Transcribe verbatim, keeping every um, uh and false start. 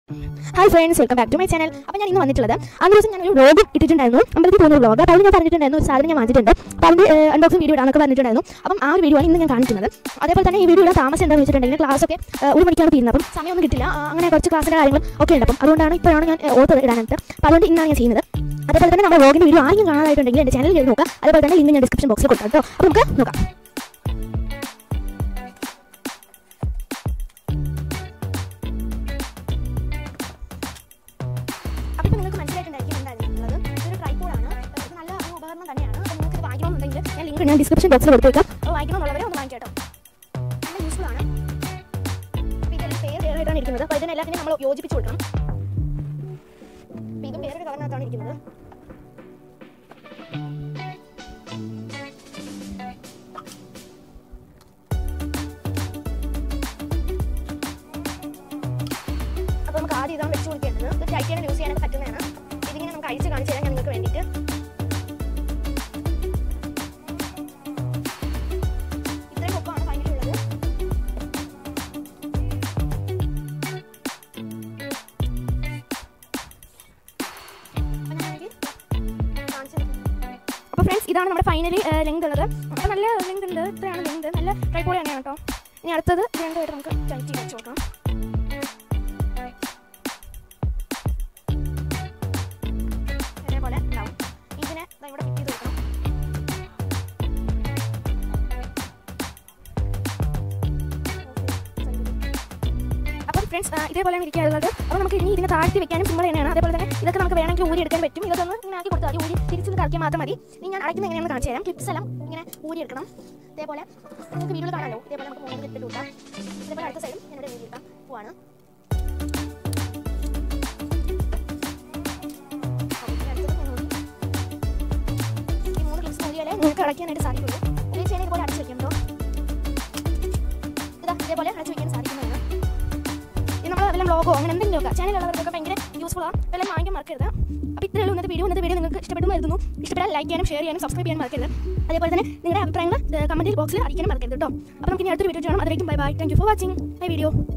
Hi friends, welcome back to my channel. അപ്പോൾ ഞാൻ ഇന്ന് വന്നിട്ടുള്ളത് അന്ന് ദിവസം ഞാൻ ഒരു വ്ലോഗ് ഇട്ടിട്ടുണ്ടായിരുന്നു. അമ്പലത്തിൽ പോകുന്ന വ്ലോഗ്. അപ്പോൾ ഞാൻ പറഞ്ഞിട്ടുണ്ടായിരുന്നു ഒരു സാധനം ഞാൻ വാങ്ങിച്ചിട്ടുണ്ട്. അപ്പോൾ അതിന്റെ അൺബോക്സിംഗ് വീഡിയോ ഇടാനൊക്കെ പറഞ്ഞിട്ടുണ്ടായിരുന്നു. അപ്പം ആ ഒരു വീഡിയോ ആണ് ഇന്ന് ഞാൻ കാണിക്കുന്നത്. അതേപോലെ തന്നെ ഈ വീഡിയോ ഇടാൻ താമസം എന്താണെന്ന് വെച്ചിട്ടുണ്ടെങ്കിൽ ക്ലാസ് ഒക്കെ ഒരു മണിക്കാണ് തീരുന്നത്. അപ്പം സമയമൊന്നും കിട്ടില്ല. അങ്ങനെ കുറച്ച് ക്ലാസ്സിൻ്റെ കാര്യങ്ങൾ ഒക്കെ ഉണ്ട്. അപ്പം അതുകൊണ്ടാണ് ഇപ്പോഴാണ് ഞാൻ ഓർത്ത് ഇടാനായിട്ട്. അപ്പോൾ അതുകൊണ്ട് ഇന്നാണ് ഞാൻ ചെയ്യുന്നത്. അതേപോലെ തന്നെ നമ്മുടെ വ്ലോഗിൻ്റെ വീഡിയോ ആരെങ്കിലും കാണാനായിട്ടുണ്ടെങ്കിൽ എൻ്റെ ചാനലിൽ കയറി നോക്കുക. അതേപോലെ തന്നെ ലിങ്ക് ഞാൻ ഡിസ്ക്രിപ്ഷൻ ബോക്സിൽ കൊടുക്കാം കേട്ടോ. അപ്പോൾ നമുക്ക് നോക്കാം. ഞാൻ ഡിസ്ക്രിപ്ഷൻ ബോക്സിൽ കൊടുത്തേക്കാം. വായിക്കണമെന്നുള്ളവരെ ഒന്ന് വാങ്ങിക്കാം കേട്ടോ. നല്ല യൂസ്ഫുൾ ആണ്. അപ്പോൾ ഇതെല്ലാം പേര് പേരായിട്ടാണ് ഇരിക്കുന്നത്. അപ്പോൾ ഇതിന് എല്ലാത്തിനും നമ്മൾ യോജിപ്പിച്ച് കൊടുക്കണം. അപ്പോൾ ഇതും പേരുടെ കളറിനകത്താണ് ഇരിക്കുന്നത്. അപ്പോൾ നമുക്ക് ആദ്യം ഇതാണ് വെച്ച് കൊടുക്കേണ്ടത്. ഇത് ടൈറ്റാണ് യൂസ് ചെയ്യാനൊക്കെ പറ്റുന്നതാണ്. ഇതിങ്ങനെ നമുക്ക് അഴിച്ച് കാണിച്ചു തരാം ഞാൻ നിങ്ങൾക്ക് വേണ്ടിയിട്ട്. അപ്പോൾ ഫ്രണ്ട്സ് ഇതാണ് നമ്മുടെ ഫൈനലി ലെങ്ത് ഉള്ളത്. അപ്പോൾ നല്ല ലെങ്ത് ഉണ്ട്. ഇത്രയാണ് ലെങ്ത്. നല്ല ട്രൈപോഡ് തന്നെയാണ് കേട്ടോ. ഇനി അടുത്തത് രണ്ടുമായിട്ട് നമുക്ക് ടൈറ്റ് ചെയ്ത് വെച്ച് കൊടുക്കാം. അതേപോലെ ഉണ്ടാവും. ഇതിനെ ഇവിടെ ഫിറ്റ് ചെയ്ത് കൊടുക്കണം. അപ്പോൾ ഫ്രണ്ട്സ് ഇതേപോലെയാണ് ഇരിക്കാറുള്ളത്. അപ്പോൾ നമുക്ക് ഇനി ഇതിനെ താഴ്ത്തി വെക്കാനും സിമ്പിൾ തന്നെയാണ്. അതേപോലെ തന്നെ ഇതൊക്കെ നമുക്ക് വേണമെങ്കിൽ ഊരി എടുക്കാൻ പറ്റും. ഇതൊക്കെ ഒന്ന് ഇങ്ങനെ ആക്കി കൊടുത്താൽ മതി. ഊരി തിരിച്ചൊന്ന് കറക്കിയാൽ മാത്രം മതി. ഇനി ഞാൻ അടയ്ക്കുന്നത് എങ്ങനെയാണെന്ന് കാണിച്ചു തരാം. ക്ലിപ്സ് എല്ലാം ഇങ്ങനെ ഊരി എടുക്കണം. ഇതേപോലെ നിങ്ങൾക്ക് വീഡിയോയിൽ കാണാമല്ലോ. ഇതേപോലെ നമുക്ക് മൂന്ന് ക്ലിപ്പിട്ട് കൊടുക്കാം. ഇതേപോലെ അടുത്ത സൈഡും ഞാനിവിടെ ഊരി എടുക്കാം പോവാണ്. ഈ മൂന്ന് ക്ലിപ്സ് ഊരിയാലേ നിങ്ങൾക്ക് അടയ്ക്കാനായിട്ട് സാധിക്കുള്ളൂ. ഇത് ചെയ്യാൻ ഇതുപോലെ അടച്ചു വയ്ക്കാം കേട്ടോ. ഇതാ ഇതേപോലെ അടച്ചു വയ്ക്കാൻ സാധിക്കുന്നതാണ്. നമ്മൾ വല്ല വ്ലോഗോ അങ്ങനെ എന്തെങ്കിലുമൊക്കെ ചാനലുള്ളവർക്കൊക്കെ ഭയങ്കര യൂസ്ഫുൾ ആണ്. എല്ലാം വാങ്ങിക്കാൻ മറക്കരുത്. അപ്പോൾ ഇത്രയുള്ള ഇന്നത്തെ വീഡിയോ ഇന്നത്തെ വീഡിയോ നിങ്ങൾക്ക് ഇഷ്ടപ്പെടുന്നു വരുന്നു. ഇഷ്ടപ്പെട്ടാൽ ലൈക്ക് ചെയ്യാനും ഷെയർ ചെയ്യാനും സബ്സ്ക്രൈബ് ചെയ്യാനും മറക്കരുത്. അതേപോലെ തന്നെ നിങ്ങളുടെ അഭിപ്രായങ്ങൾ കമൻറ്റ് ബോക്സിൽ അറിയിക്കാനും മറക്കരുത് കേട്ടോ. അപ്പോൾ നമുക്ക് ഇനി അടുത്തൊരു വീഡിയോ ചെയ്യണം. അതിലേക്കും bye bye. Thank you for watching my video.